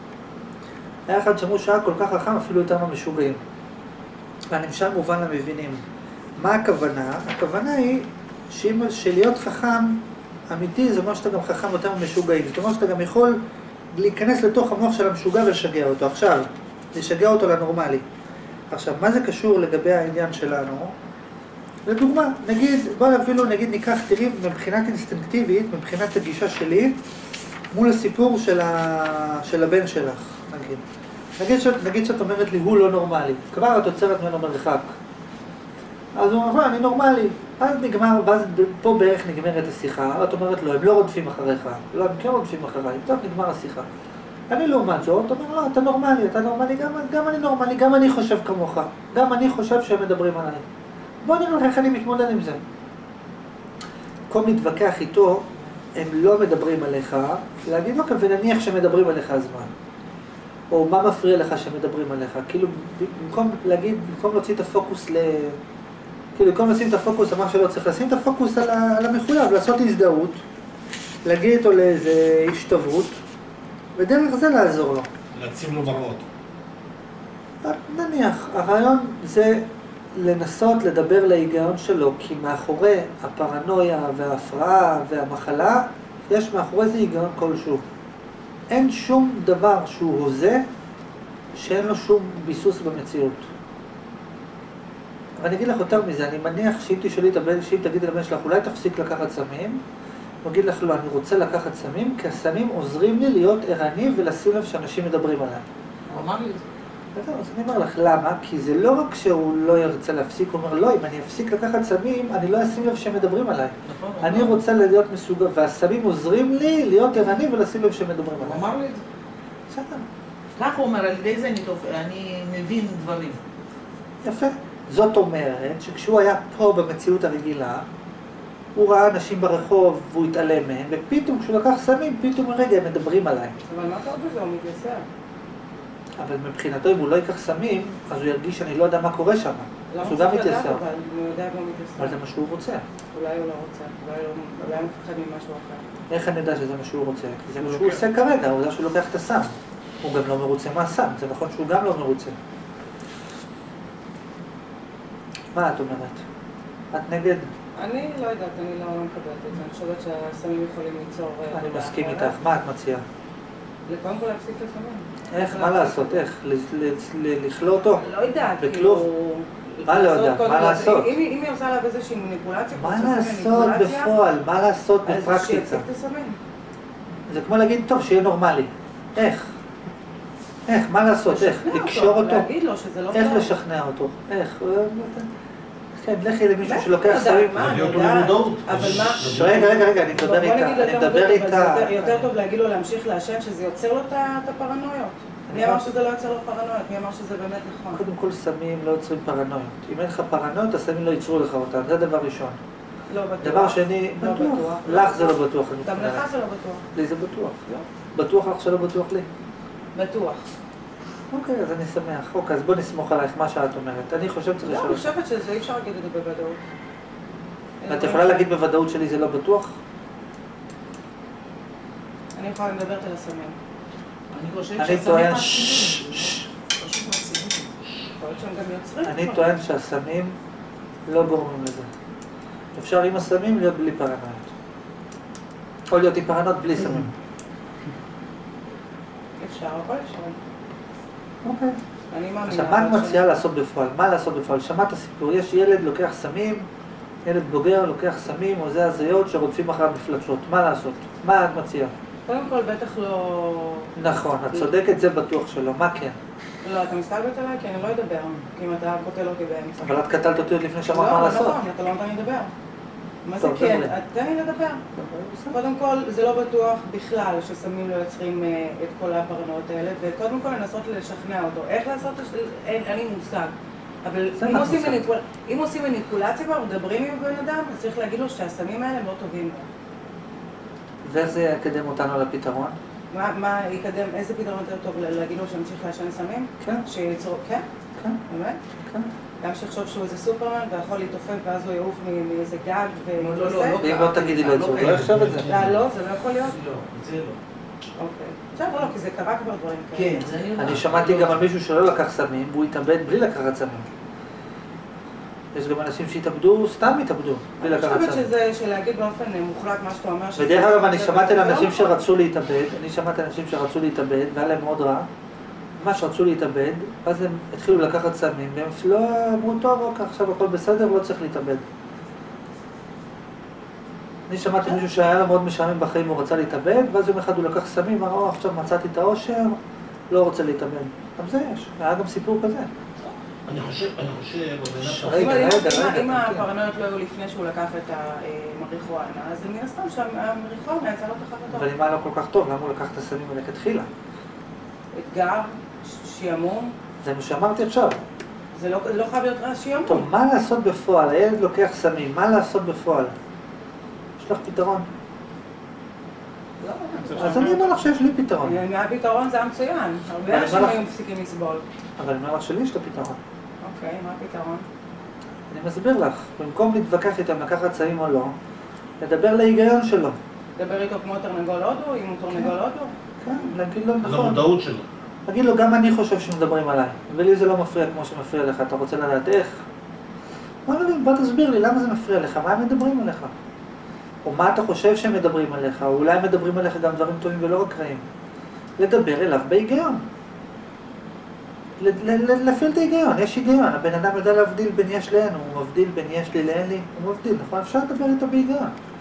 היה אחד שאמרו שהיה כל כך חכם, אפילו יותר מהמשוגעים. והנמשל מובן למבינים. מה הכוונה? הכוונה היא שלהיות חכם אמיתי, זה אומר שאתה גם חכם יותר ממשוגעים. זאת אומרת שאתה גם יכול להיכנס לתוך המוח של המשוגע ולשגע אותו. עכשיו, לשגע אותו לנורמלי. עכשיו, מה זה קשור לגבי העניין שלנו? לדוגמה, נגיד, בוא אפילו נגיד ניקח, תראי, מבחינת אינסטינקטיבית, מבחינת הגישה שלי, מול הסיפור של, ה... של הבן שלך, נגיד. נגיד, ש... נגיד שאת אומרת לי, הוא לא נורמלי. כבר את עוצרת ממנו מרחק. אז הוא אומר, אני נורמלי. אז נגמר, ואז פה בערך נגמרת השיחה. את אומרת לו, הם לא רודפים אחריך. לא, הם כן רודפים אחריי. טוב, נגמר השיחה. אני לעומת זאת, אומר, לא, אתה נורמלי, אתה נורמלי, גם, גם אני נורמלי, גם אני חושב כמוך. גם אני חושב שהם מדברים עליי. בוא נראה לך איך אני מתמודד עם זה. במקום להתווכח איתו, הם לא מדברים עליך, להגיד, אוקיי, ונניח שמדברים עליך הזמן. או מה מפריע לך שמדברים עליך. כאילו, במקום להגיד, במקום להוציא את הפוקוס ל... כאילו, במקום לשים את הפוקוס על מה שלא צריך, לשים את הפוקוס על, ה... על המחויב, לעשות הזדהות, להגיד אותו לאיזה השתברות, ודרך זה לעזור לו. להציב לו מראות. נניח, הרעיון זה לנסות לדבר להיגיון שלו, כי מאחורי הפרנויה וההפרעה והמחלה, יש מאחורי זה היגיון כלשהו. אין שום דבר שהוא הוזה, שאין לו שום ביסוס במציאות. ואני אגיד לך יותר מזה, אני מניח שאם תשאלי את הבן, שאם תגיד לבן שלך, אולי תפסיק לקחת סמים, הוא יגיד לך, לא, אני רוצה לקחת סמים, כי הסמים עוזרים לי להיות ערני ולשים לב שאנשים מדברים עליי. הוא אמר לי את זה. אז אני אומר לך, למה? כי זה לא רק שהוא לא ירצה להפסיק, הוא אומר, לא, אם אני אפסיק לקחת סמים, אני לא אשים לב שהם מדברים עליי. נכון. אני רוצה להיות מסוגל, והסמים עוזרים לי להיות ערני ולשים לב שהם מדברים עליי. הוא אמר לי את זה. בסדר. כך הוא אומר, על ידי זה אני, אני מבין דברים. יפה. זאת אומרת שכשהוא היה פה במציאות הרגילה, הוא ראה אנשים ברחוב והוא התעלם מהם, ופתאום כשהוא לקח סמים, פתאום הרגע הם מדברים עליי. אבל מה קורה בזה? הוא מתייסר. אבל מבחינתו אם הוא לא ייקח סמים, אז הוא ירגיש שאני לא יודע מה קורה שם. אז הוא גם מתייסר. אבל הוא יודע גם מתייסר. אבל זה מה שהוא רוצה. אולי הוא לא רוצה, אולי הוא מפחד ממשהו אחר. איך אני יודע שזה מה שהוא רוצה? כי זה מה שהוא עושה כרגע, הוא יודע שהוא לוקח את הסם. הוא גם לא מרוצה מהסם, זה נכון שהוא גם לא מרוצה. מה את אומרת? את נגד? אני לא יודעת, אני לא מקבלת את זה. אני חושבת שהסמים יכולים ליצור... אני מסכים איתך. מה את מציעה? קודם כל להפסיק את הסמים. איך? מה לעשות? איך? לכלוא אותו? לא יודעת. בכלוב? מה לא יודעת? מה לעשות? אם היא עושה עליו איזושהי מניפולציה... מה לעשות בפועל? מה לעשות בפרקטיקה? אז שיפסיק את הסמים. זה כמו להגיד, טוב, שיהיה נורמלי. איך? איך? מה לעשות? איך? לקשור אותו? להגיד לו שזה לא... איך לשכנע אותו? איך? כן, לכי למישהו שלוקח סמים. מה, אני יודעת, אבל מה... רגע, רגע, רגע, אני מדבר איתה, אני מדבר איתה. יותר טוב להגיד לו להמשיך לעשן, שזה יוצר לו את הפרנויות. מי אמר שזה לא יוצר לו פרנויות? מי אמר שזה באמת נכון? קודם כל, סמים לא יוצרים פרנויות. אם אין לך פרנויות, הסמים לא ייצרו לך אותם. זה דבר ראשון. לא בטוח. דבר שני, לא בטוח. לך זה לא בטוח. גם לך זה לא בטוח. לי זה בטוח. לא. בטוח לך שלא בטוח לי? בטוח. אוקיי, אז אני שמח. אוקיי, אז בוא נסמוך עלייך מה שאת אומרת. אני חושב שצריך לשאול. לא, אני חושבת שזה אי אפשר להגיד את זה בוודאות. את יכולה להגיד בוודאות שלי זה לא בטוח? אני יכולה לדברת על הסמים. אני חושבת אני שהסמים טוען... מעצימים. פשוט מעצימים. יכול להיות שהם גם יוצרים. אני טוען שהסמים לא גורמים לזה. אפשר עם הסמים להיות בלי פרנויות. או להיות עם פרנויות בלי סמים. אפשר, הכל אפשר. אוקיי. אני מאמינה. עכשיו, מה את מציעה לעשות בפועל? מה לעשות בפועל? שמעת סיפור, יש ילד לוקח סמים, ילד בוגר לוקח סמים או זה הזיות שרודפים אחריו מפלצות. מה לעשות? מה את מציעה? קודם כל בטח לא... נכון, את צודקת, זה בטוח שלא. מה כן? לא, אתה מסתלבט עליי? כי אני לא אדבר, כי אם אתה קוטל אותי באמצע. אבל את קטלת אותי עוד לפני שאמרת מה לא, לעשות. נכון, אתה לא נותן לי לדבר. מה זה טוב, כן? דברי. תן לי לדבר. קודם כל, זה לא בטוח בכלל שסמים לא יוצרים אה, את כל הפרנויות האלה, וקודם כל לנסות לשכנע אותו. איך לעשות? אין, אין לי מושג. אבל זה אם מה עושים, מושג. מניפול... אם עושים מניפולציה כבר, מדברים עם בן אדם, אז צריך להגיד לו שהסמים האלה הם לא טובים לו. ואיך זה יקדם אותנו לפתרון? מה, מה יקדם, איזה פתרון יותר טוב להגיד לו שימשיך לעשן סמים? כן. שייצור, כן? כן. באמת? כן. גם שיחשוב שהוא איזה סופרמן ויכול להתעופף ואז הוא יעוף מאיזה גג לא, לא, ויתעסק? לא. ואם לא תגידי לו את זה, הוא לא יחשוב את זה. לא, לא, זה לא יכול להיות? לא, זה לא. אוקיי. עכשיו לא, כי זה קרה כבר דברים כאלה. כן, זה אני יודעת. אני שמעתי גם על מישהו שלא לקח סמים, והוא התאבד בלי לקחת סמים. יש גם אנשים שהתאבדו, סתם התאבדו, בלי אני לקחת חושבת סמים. שזה, שלהגיד באופן מוחלט מה שאתה אומר... ודרך אגב, אני שמעתי על זה לא אנשים נכון. שרצו להתאבד, אני שמעתי על אנשים שרצו להתאבד, והיה להם מאוד רע, ממש רצו להתאבד, ואז הם התחילו לקחת סמים, והם לא אמרו, טוב, אוקיי, עכשיו הכל בסדר, לא צריך להתאבד. אני שמעתי מישהו שהיה לו מאוד משעמם בחיים, הוא רצה להתאבד, ואז יום אחד הוא לקח סמים, אמר, "או, עכשיו מצאתי את האושר, לא רוצה להתאבד." גם זה יש, היה גם סיפור כזה. אני חושב, אני חושב, אבל רגע, אם- רגע, אם- רגע, אם כן. הפרנויות לא היו לפני שהוא לקח את המריחואנה, אז מן הסתם שהמריחואנה יצא לו את החלטות. אבל אם היה לו כל כך טוב, למה הוא לקח את הסמים מלכתחילה? אתגר, שעמום, זה מה שאמרתי עכשיו. זה לא לא חייב להיות רע שעמום. טוב, מה לעשות בפועל? הילד לוקח סמים, מה לעשות בפועל? יש לך פתרון? לא. אז אני אומר לך שיש לי פתרון. מהפתרון זה היה מצוין. אבל הרבה אנשים מה לך? היו מפסיקים לסבול. אבל אני אומר לך שלי יש את הפתרון. אוקיי, מה הפתרון? אני מסביר לך, במקום להתווכח איתם לקחת סמים או לא, לדבר להיגיון שלו. דבר איתו כמו תרנגול הודו, אם הוא תרנגול הודו? כן, להגיד לו נכון. למודעות שלו. להגיד לו, גם אני חושב שמדברים עליי, ולי זה לא מפריע כמו שמפריע לך, אתה רוצה לדעת איך? בוא נבין, בוא תסביר לי למה זה מפריע לך, מה הם מדברים עליך? או מה אתה חושב שהם מדברים עליך, או אולי הם מדברים עליך גם דברים טובים ולא רק רעים. לדבר אליו בהיגיון. ל- ל- ל- להפעיל את ההיגיון, יש היגיון, הבן אדם יודע להבדיל בין יש לאין, הוא מבדיל בין יש לי לאין לי, הוא מבדיל, נכון? אפשר לדבר איתו בהיגיון.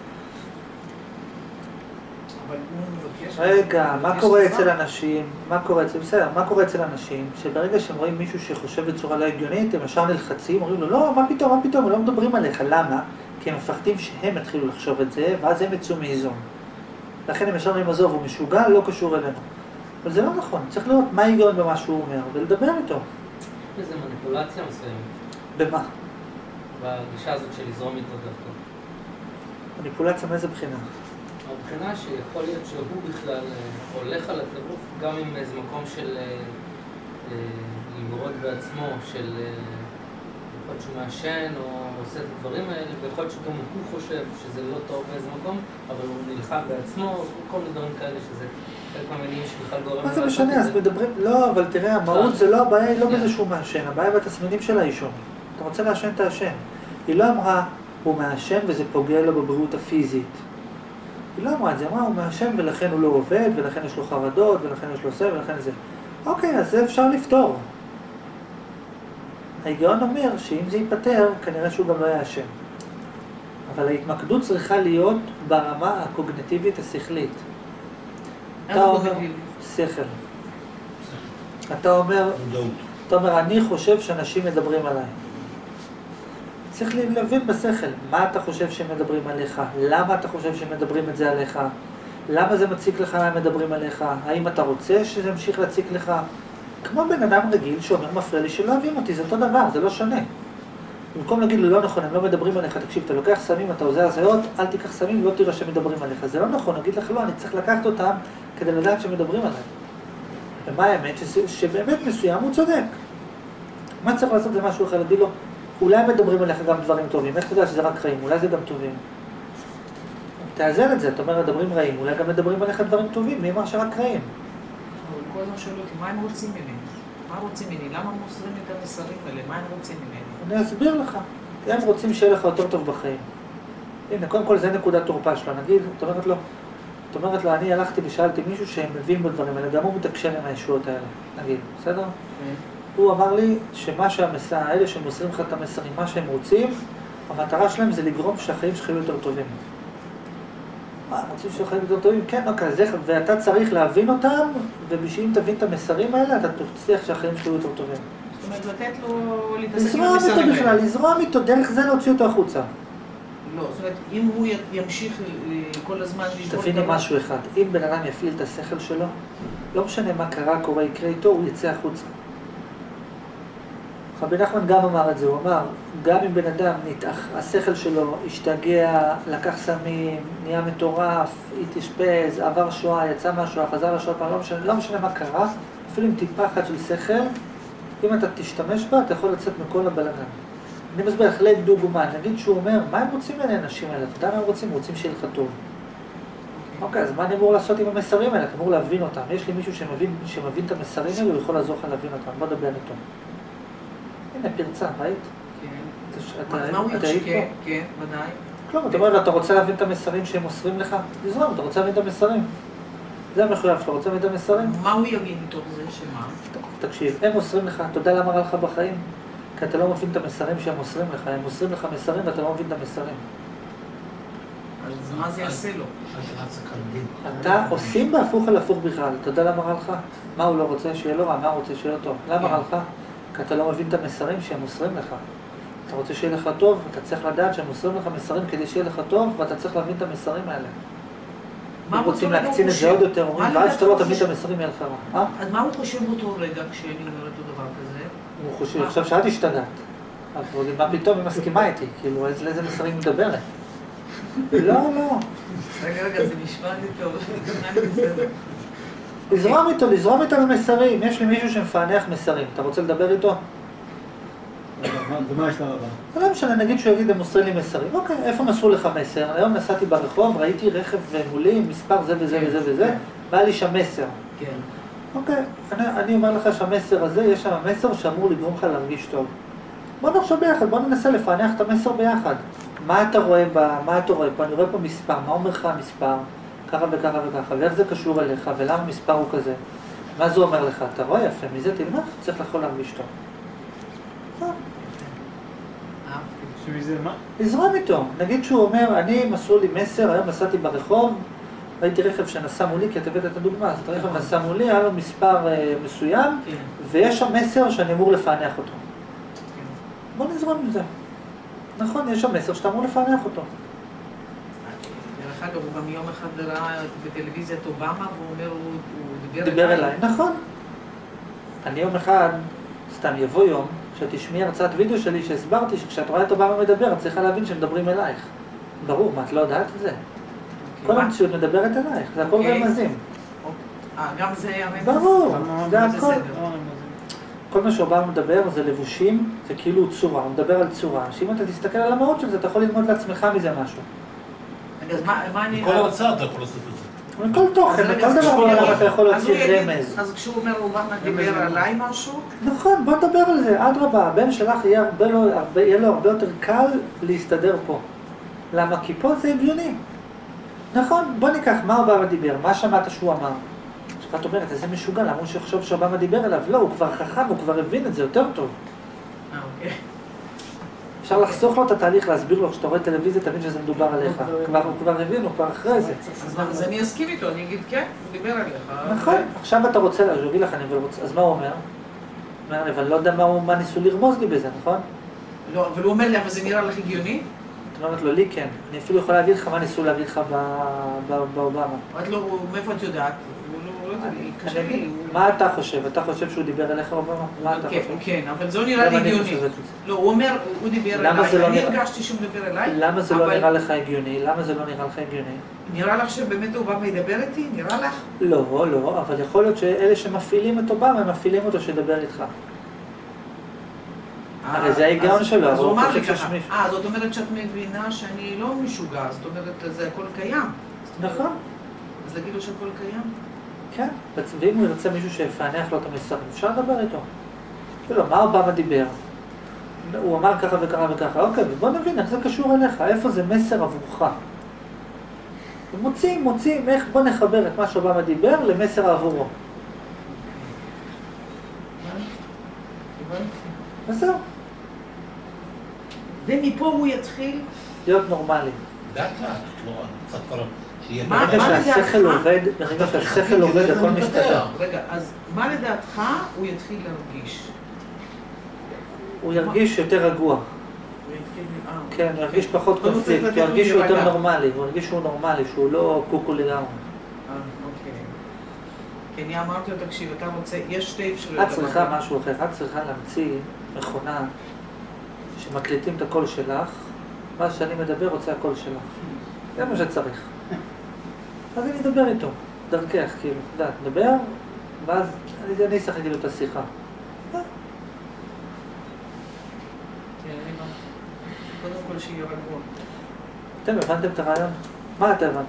אבל הוא מבקש... רגע, מה מבקש קורה עזרה. אצל אנשים, מה קורה אצל, בסדר, מה קורה אצל אנשים, שברגע שהם רואים מישהו שחושב בצורה לא הגיונית, הם ישר נלחצים, אומרים לו, לא, מה פתאום, מה פתאום, הם לא מדברים עליך, למה? כי הם מפחדים שהם יתחילו לחשוב את זה, ואז הם יצאו מאיזון. לכן הם ישר אומרים, עזוב, הוא משוגע, לא קשור אלינו. אבל זה לא נכון, צריך לראות מה ההיגיון במה שהוא אומר, ולדבר איתו. יש איזו מניפולציה מסוימת, במה? בגישה הזאת של לזרום איתו דווקא. מניפולציה מאיזה בחינה? הבחינה שיכול להיות שהוא בכלל אה, הולך על הטירוף גם עם איזה מקום של אה, אה, למרוד בעצמו, של אה, יכול להיות שהוא מעשן או עושה את הדברים האלה, ויכול להיות שגם הוא חושב שזה לא טוב באיזה מקום, אבל הוא נלחם בעצמו, כל מיני דברים כאלה שזה חלק מהמינים שבכלל גורם מה זה לעשות משנה? את אז זה. מדברים, לא, אבל תראה, המהות זה לא, הבעיה היא לא כן. בזה שהוא מעשן, הבעיה בתסמינים של העישון. אתה רוצה לעשן, תעשן. היא לא אמרה, הוא מעשן וזה פוגע לו בבריאות הפיזית. היא לא אמרה את זה, אמרה, הוא מעשן ולכן הוא לא עובד, ולכן יש לו חרדות, ולכן יש לו זה, ולכן זה. אוקיי, אז זה אפשר לפתור. ההיגיון אומר שאם זה ייפטר, כנראה שהוא גם לא יעשן. אבל ההתמקדות צריכה להיות ברמה הקוגניטיבית השכלית. אתה אומר, שכל. אתה אומר, מודעות. אתה אומר, אני חושב שאנשים מדברים עליי. צריך להבין בשכל, מה אתה חושב שהם מדברים עליך? למה אתה חושב שהם מדברים את זה עליך? למה זה מציק לך מה הם מדברים עליך? האם אתה רוצה שזה ימשיך להציק לך? כמו בן אדם רגיל שאומר, מפריע לי שלא אוהבים אותי, זה אותו דבר, זה לא שונה. במקום להגיד לו, לא נכון, הם לא מדברים עליך, תקשיב, אתה לוקח סמים, אתה עוזר הזיות, אל תיקח סמים, לא תראה שהם מדברים עליך. זה לא נכון, נגיד לך, לא, אני צריך לקחת אותם כדי לדעת שהם מדברים עליי. ומה האמת? שזה, שבאמת מסוים הוא צודק. מה צריך לעשות זה משהו אחר, להגיד לו, אולי מדברים עליך גם דברים טובים, איך אתה יודע שזה רק רעים, אולי זה גם טובים. תאזן את זה, אתה אומר, מדברים רעים, אולי גם מדברים עליך דברים טובים, מי אמר שרק רעים? אבל כל הזמן שואל אותי, מה הם רוצים ממני? מה רוצים ממני? למה הם מוסרים את המסרים האלה? מה הם רוצים ממני? אני אסביר לך. הם רוצים שיהיה לך יותר טוב בחיים. הנה, קודם כל זה נקודת תורפה שלו. נגיד, את אומרת לו, את אומרת לו, אני הלכתי ושאלתי מישהו שהם מבין בדברים האלה, גם הוא מתקשר עם הישועות האלה, נגיד, בסדר? הוא אמר לי שמה שהמסע, האלה שמוסרים לך את המסרים, מה שהם רוצים, המטרה שלהם זה לגרום שהחיים שלך יהיו יותר טובים. מה, רוצים שהחיים יותר טובים? כן, אוקיי, זה, ואתה צריך להבין אותם, ובשביל אם תבין את המסרים האלה, אתה תצליח שהחיים שלך יהיו יותר טובים. זאת אומרת, לתת לו להתעסק עם לזרום המסרים איתו בכלל, לזרום איתו, דרך זה להוציא אותו החוצה. לא, זאת אומרת, אם הוא ימשיך כל הזמן לשבור... תביני משהו אחד, אם בן אדם יפעיל את השכל שלו, לא משנה מה קרה, קורה, יקרה איתו, הוא יצא החוצה. רבי נחמן גם אמר את זה, הוא אמר, גם אם בן אדם נתח, השכל שלו השתגע, לקח סמים, נהיה מטורף, התאשפז, עבר שואה, יצא מהשואה, חזר לשואה, לא משנה, לא משנה מה קרה, אפילו עם טיפה אחת של שכל, אם אתה תשתמש בה, אתה יכול לצאת מכל הבלגן. אני מסביר לך לדוגמה, נגיד שהוא אומר, מה הם רוצים אלה האנשים האלה? אתה יודע מה הם רוצים? הם רוצים שיהיה לך טוב. אוקיי, אז מה אני אמור לעשות עם המסרים האלה? אתה אמור להבין אותם. יש לי מישהו שמבין, שמבין את המסרים האלה, הוא יכול לעזור לך להבין אותם. בוא נדבר איתו. הנה פרצה, ראית? כן. מה הוא יחשב? כן, כן, ודאי. כלום, אתה אומר לו, אתה רוצה להבין את המסרים שהם מוסרים לך? לזרום, אתה רוצה להבין את המסרים. זה המחויב שלך, רוצה להבין את המסרים? מה הוא יבין מתוך זה? שמה? תקשיב, הם מוסרים לך, אתה יודע למה רע לך בחיים? כי אתה לא מבין את המסרים שהם מוסרים לך, הם מוסרים לך מסרים ואתה לא מבין את המסרים. אז מה זה יעשה לו? אתה עושים בהפוך על הפוך בכלל, אתה יודע למה רע לך? מה הוא לא רוצה? שיהיה לו רע, מה הוא רוצה? שיהיה לו טוב. למה רע לך? כי אתה לא מבין את המסרים שהם מוסרים לך. אתה רוצה שיהיה לך טוב, אתה צריך לדעת שהם מוסרים לך מסרים כדי שיהיה לך טוב, ואתה צריך להבין את המסרים האלה. הם רוצים להקצין את זה עוד יותר, אומרים, ואז שאתה לא תבין את המסרים יהיה לך רע. אז מה הוא חושב באותו רגע כשאני אומרת לו דבר כזה? הוא חושב, עכשיו שאת השתגעת. אנחנו יודעים, מה פתאום היא מסכימה איתי? כאילו, לאיזה מסרים היא מדברת? לא, לא. רגע, רגע, זה נשמע לי טוב. לזרום איתו, לזרום איתו במסרים. יש לי מישהו שמפענח מסרים. אתה רוצה לדבר איתו? ומה יש לה רבה? זה לא משנה, נגיד שהוא יגיד, הם מוסרים לי מסרים. אוקיי, איפה מסרו לך מסר? היום נסעתי ברחוב, ראיתי רכב מולי, מספר זה וזה וזה וזה, והיה לי שם מסר. כן. אוקיי, אני, אני אומר לך שהמסר הזה, יש שם מסר שאמור לגרום לך להרגיש טוב. בוא נחשוב ביחד, בוא ננסה לפענח את המסר ביחד. מה אתה רואה ב... מה אתה רואה פה? אני רואה פה מספר, מה אומר לך המספר? ככה וככה וככה, ואיך זה קשור אליך, ולמה המספר הוא כזה? מה זה אומר לך? אתה רואה יפה, מזה תלמח, צריך לכל להרגיש טוב. שמזה מה? לזרום איתו. נגיד שהוא אומר, אני מסרו לי מסר, היום נסעתי ברחוב, ראיתי רכב שנסע מולי, כי את הבאת את הדוגמה, אז הרכב נסע מולי, היה לו מספר אה, מסוים, כן. ויש שם מסר שאני אמור לפענח אותו. בוא נזרום עם זה. נכון, יש שם מסר שאתה אמור לפענח אותו. דרך אגב, הוא גם יום אחד ראה בטלוויזיית אובמה, והוא אומר, הוא הוא דיבר דיבר אליי. נכון. אני יום אחד, סתם יבוא יום, שתשמעי הרצאת וידאו שלי שהסברתי שכשאת רואה את אובמה מדבר, את צריכה להבין שמדברים אלייך. ברור, מה, את לא יודעת את זה? כל המציאות מדברת אלייך, זה הכל רמזים. אה, גם זה היה רמז? ברור, זה הכל. בסדר. כל מה שאובמה מדבר זה לבושים, זה כאילו צורה, הוא מדבר על צורה. שאם אתה תסתכל על המהות של זה, אתה יכול ללמוד לעצמך מזה משהו. אז מה מה אני... כל הרצאה אתה יכול לעשות את זה. מכל תוכן, מכל דבר בעולם אתה יכול להוציא רמז. אז כשהוא אומר אובמה דיבר עליי משהו? נכון, בוא נדבר על זה, אדרבה, הבן שלך יהיה הרבה לו, הרבה, יהיה לו הרבה יותר קל להסתדר פה. למה? כי פה זה הגיוני. נכון, בוא ניקח מה אובמה דיבר, מה שמעת שהוא אמר. שאת אומרת, איזה משוגע, למה הוא שחשוב שאובמה דיבר אליו? לא, הוא כבר חכם, הוא כבר הבין את זה יותר טוב. אה, אוקיי. אפשר לחסוך לו את התהליך, להסביר לו, כשאתה רואה טלוויזיה, תבין שזה מדובר עליך. כבר, הוא כבר הבין, הוא כבר אחרי זה. אז אני אסכים איתו, אני אגיד, כן, הוא דיבר עליך. נכון, עכשיו אתה רוצה, הוא יגיד לך, אני רוצה, אז מה הוא אומר? הוא אומר לי, אבל אני לא יודע מה ניסו לרמוז לי בזה, נכון? לא, אבל הוא אומר לי, אבל זה נראה לך הגיוני? את אומרת לו, לי כן. אני אפילו יכולה להגיד לך מה ניסו להגיד לך באובמה. את לא, מאיפה את יודעת? הוא לא יודע, קשה לי. מה אתה חושב? אתה חושב שהוא דיבר אליך אובמה? מה אתה חושב? כן, אבל זה נראה לי הגיוני. לא, הוא אומר, הוא דיבר אליי, אני הרגשתי שהוא מדבר אליי. למה זה לא נראה לך הגיוני? למה זה לא נראה לך הגיוני? נראה לך שבאמת אובמה ידבר איתי? נראה לך? לא, לא, אבל יכול להיות שאלה שמפעילים את אובמה, הם מפעילים אותו שידבר איתך. הרי זה ההיגיון שלו, אז הוא אמר לי ככה. אה, זאת אומרת שאת מבינה שאני לא משוגע, זאת אומרת, זה הכל קיים. נכון. אז להגיד לו שהכל קיים? כן, ואם הוא ירצה מישהו שיפענח לו את המסרים, אפשר לדבר איתו. כאילו, מה אובמה דיבר? הוא אמר ככה וככה וככה, אוקיי, בוא נבין איך זה קשור אליך, איפה זה מסר עבורך. מוצאים, מוצאים, איך בוא נחבר את מה שאובמה דיבר למסר עבורו. וזהו. ומפה הוא יתחיל... להיות נורמלי. לאט לאט, לא, קצת כבר... מה ברגע שהשכל לדעתך? עובד, ברגע שהשכל עובד, הכל מסתדר. רגע, אז מה לדעתך הוא יתחיל להרגיש? הוא ירגיש יותר רגוע. הוא יתחיל... אה, כן, הוא ירגיש פחות קודם קונפליקט, צריך הוא לתת ירגיש לו שהוא יותר להירגע. נורמלי, הוא ירגיש שהוא נורמלי, שהוא לא קוקו לגמרי. אה, אוקיי. כי אני אמרתי לו, תקשיב, אתה רוצה... יש שתי אפשרויות. את צריכה משהו אחר, את צריכה להמציא מכונה שמקליטים את הקול שלך, מה שאני מדבר רוצה הקול שלך. זה מה שצריך. אז אני אדבר איתו, דרכך, כאילו, יודעת, נדבר, ואז אני, אני אשחק איתו את השיחה. קודם כל שיהיה רגוע. אתם הבנתם את הרעיון? מה אתה הבנת?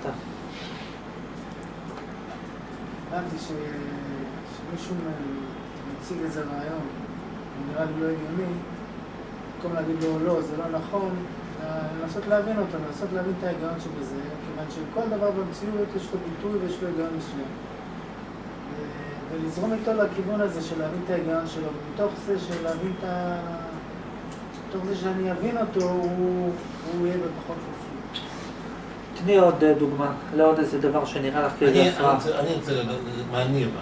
הבנתי שמישהו מציג איזה רעיון, הוא נראה לי לא הגיוני, במקום להגיד לו לא, זה לא נכון, לנסות להבין אותו, לנסות להבין את ההיגיון שבזה, כיוון שכל דבר במציאות יש לו ביטוי ויש לו היגיון מסוים. ולזרום איתו לכיוון הזה של להבין את ההיגיון שלו, ומתוך זה של להבין את ה... מתוך זה שאני אבין אותו, הוא, הוא יהיה בפחות קונפליקט. תני עוד דוגמה, לעוד איזה דבר שנראה לך כאיזה הפרעה. אני רוצה לדעת מה אני הבנתי.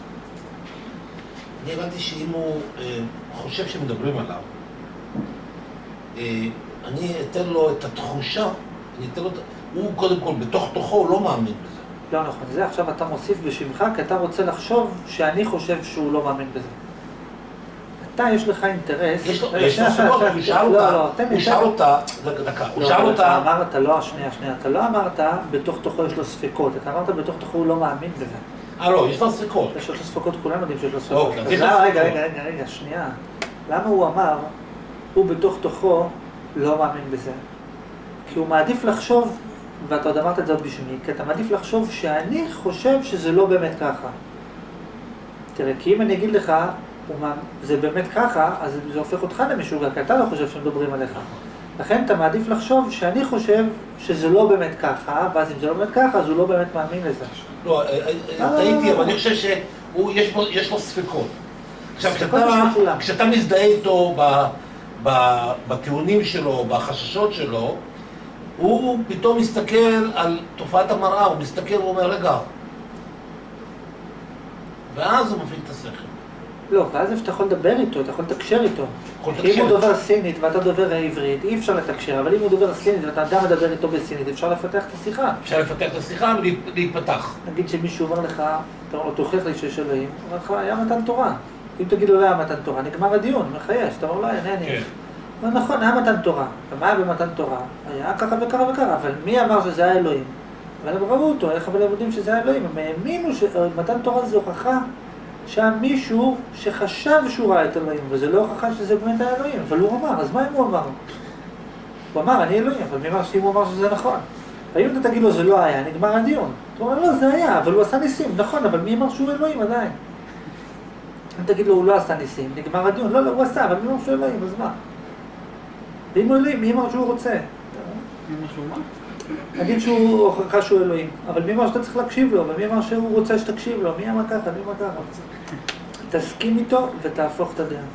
אני הבנתי שאם הוא אה, חושב שמדברים עליו, אה, אני אתן לו את התחושה, אני אתן לו, הוא קודם כל בתוך תוכו, הוא לא מאמין בזה. לא נכון, זה עכשיו אתה מוסיף בשמך, כי אתה רוצה לחשוב שאני חושב שהוא לא מאמין בזה. אתה, יש לך אינטרס... יש לו סיבות, הוא שאל אותה, הוא שאל אותה, דקה, הוא שאל אותה... אתה אמרת, לא, שנייה, שנייה, אתה לא אמרת, בתוך תוכו יש לו ספקות, אתה אמרת, בתוך תוכו הוא לא מאמין בזה. אה, לא, יש לו ספקות. יש לו ספקות, כולם יודעים שיש לו ספקות. אוקיי, אז יש רגע, לו רגע, ספקות. רגע, רגע, שנייה. למה הוא אמר, הוא בתוך תוכו לא מאמין בזה? כי הוא מעדיף לחשוב, ואתה עוד אמרת את זה עוד בשמי, כי אתה מעדיף לחשוב שאני חושב שזה לא באמת ככה. תראה, כי אם אני אגיד לך, זה באמת ככה, אז זה הופך אותך למשוגע, כי אתה לא חושב שמדברים עליך. לכן אתה מעדיף לחשוב שאני חושב שזה לא באמת ככה, ואז אם זה לא באמת ככה, אז הוא לא באמת מאמין לזה. לא, טעיתי, אבל אני חושב שיש לו ספקות. עכשיו, כשאתה מזדהה איתו בטיעונים שלו, בחששות שלו, הוא פתאום מסתכל על תופעת המראה, הוא מסתכל ואומר, רגע, ואז הוא מבין את השכל. לא, ואז אתה יכול לדבר איתו, אתה יכול לתקשר איתו. אם הוא דובר סינית ואתה דובר עברית, אי אפשר לתקשר, אבל אם הוא דובר סינית ואתה אדם מדבר איתו בסינית, אפשר לפתח את השיחה. אפשר לפתח את השיחה ולהתפתח. נגיד שמישהו אומר לך, או תוכיח לי שיש אלוהים, הוא אומר לך, היה מתן תורה. אם תגיד לו לא היה מתן תורה, נגמר הדיון, הוא מחייש, אתה אומר, לא, אינני. נכון, היה מתן תורה. ומה היה במתן תורה? היה ככה וככה וככה, אבל מי אמר שזה היה אלוהים? אבל הם ראו אותו, איך אבל הם יודעים שזה היה אלוהים? הם האמינו שמתן תורה זה הוכחה שהיה מישהו שחשב שהוא ראה את אלוהים, וזה לא הוכחה שזה באמת היה אלוהים, אבל הוא אמר, אז מה אם הוא אמר? הוא אמר, אני אלוהים, אבל מי אמר שאם הוא אמר שזה נכון? האם אתה תגיד לו, זה לא היה, נגמר הדיון. הוא אומר, לא, זה היה, אבל הוא עשה ניסים, נכון, אבל מי אמר שהוא אלוהים עדיין? אם תגיד לו, הוא לא עשה ניסים, נגמר הדיון, לא, לא, הוא עשה, אבל מי אמר שהוא אלוהים, אז מה? ואם הוא אלוהים, מי אמר שהוא רוצה? מי אמר שהוא מה? נגיד שהוא הוכחה שהוא אלוהים, אבל מי אמר שאתה צריך להקשיב לו, ומי אמר שהוא רוצה שתקשיב לו, מי אמר ככה, מי אמר ככה. תסכים איתו ותהפוך את הדעה.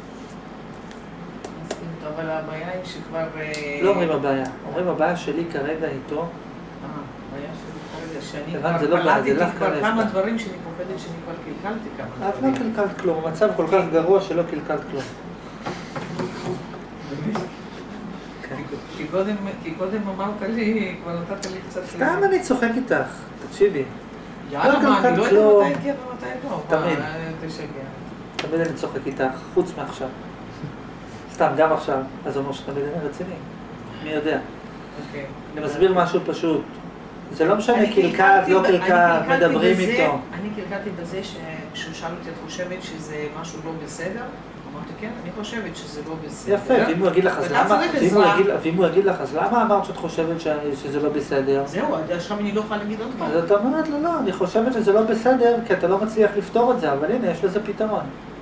מסכים איתו, אבל הבעיה היא שכבר... לא אומרים הבעיה, אומרים הבעיה שלי כרגע איתו. אה, הבעיה שלי כרגע, שאני הבנת, זה כבר לא בעיה, זה קלטתי לך כבר כרגע. כמה דברים שאני פוחדת שאני כבר קלקלתי כמה את לא דברים. קלקלת כלום, המצב כל כך גרוע שלא קלקלת כלום. כי קודם, כי קודם אמרת לי, כבר נתת לי קצת... סתם אני צוחק איתך, תקשיבי. יאללה, מה, אני לא יודע מתי כן ומתי לא. תמיד. מה, תשגע. תמיד אני צוחק איתך, חוץ מעכשיו. סתם, גם עכשיו, אז הוא אומר שתמיד אני רציני. מי יודע? אוקיי. אני מסביר משהו פשוט. זה לא משנה אני קלקלת, קלקלתי לא ב- אני קלקלת, קלקלתי מדברים בזה- איתו. אני קלקלתי בזה שכשהוא שאל אותי, את חושבת שזה משהו לא בסדר? אמרתי, כן, אני חושבת שזה לא בסדר. יפה, ואם הוא יגיד לך, אז ואתה למה? צריך ואם הוא עזרה. יגיד- ואם הוא יגיד לך, אז למה אמרת שאת חושבת ש- שזה לא בסדר? זהו, עד עכשיו אני לא יכולה להגיד עוד פעם. אז אתה אומרת לו, לא, אני חושבת שזה לא בסדר, כי אתה לא מצליח לפתור את זה, אבל הנה, יש לזה פתרון.